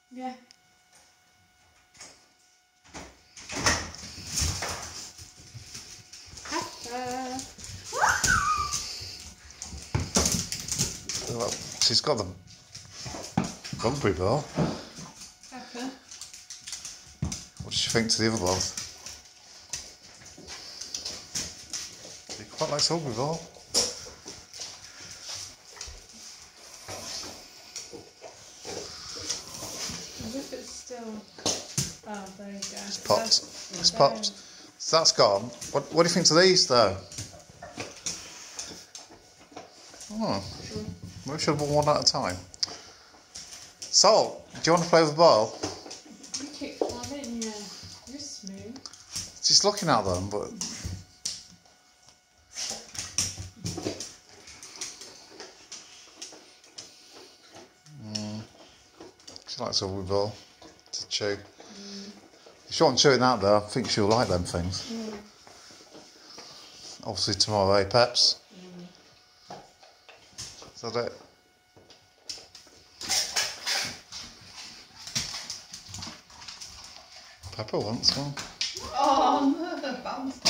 Yeah. Well, she's got the rugby ball. Pepper. What does she think to the other balls? She quite likes the rugby ball. As if it's still. Oh, there you go. It's popped. It's popped. So that's gone. What do you think to these though? Oh, maybe we should have one at a time. Salt, do you want to play with the ball? You kicked one in, yeah. You're smooth. She's looking at them, but. She likes a rugby ball to chew. If she wasn't chewing that though, I think she'll like them things. Obviously tomorrow, eh, Peps? Is that it? Pepper wants one. Oh, no,